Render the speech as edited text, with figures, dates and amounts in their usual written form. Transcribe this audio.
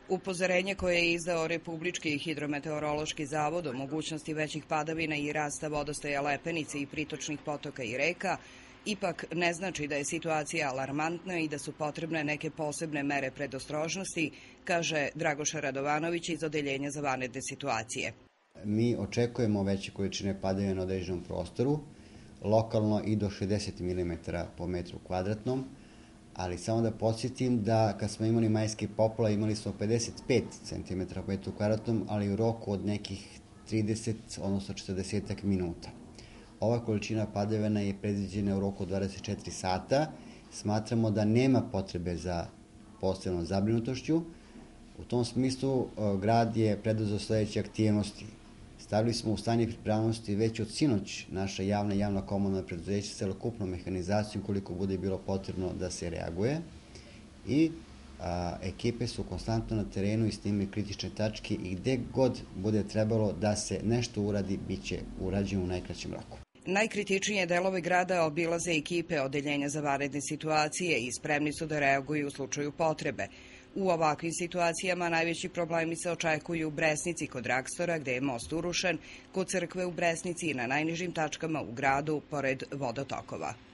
Upozorenje koje je izdao Republički hidrometeorološki zavod o mogućnosti većih padavina i rasta vodostaja Lepenice i pritočnih potoka i reka ipak ne znači da je situacija alarmantna i da su potrebne neke posebne mere predostrožnosti, kaže Dragoša Radovanović iz Odeljenja za vanredne situacije. Mi očekujemo veće količine padavina na određenom prostoru, lokalno i do 60 mm po metru kvadratnom, ali samo da podsjetim da kad smo imali majske poplave imali smo 55 cm po metru kvadratnom, ali u roku od nekih 30, odnosno 40 minuta. Ova količina padavina je predviđena u roku od 24 sata. Smatramo da nema potrebe za posebnom zabrinutošću. U tom smislu grad je preduzeo sledeće aktivnosti. Stavili smo u stanje pripravnosti već od sinoć naša javna komunalna preduzeća s celokupnom mehanizacijom koliko bude bilo potrebno da se reaguje i ekipe su konstantno na terenu i snimili kritične tačke i gde god bude trebalo da se nešto uradi, bit će urađeno u najkraćem roku. Najkritičnije delove grada obilaze ekipe Odeljenja za vanredne situacije i spremni su da reaguju u slučaju potrebe. U ovakvim situacijama najveći problemi se očekuju u Bresnici kod Rakstora, gde je most urušen, kod crkve u Bresnici i na najnižim tačkama u gradu, pored vodotokova.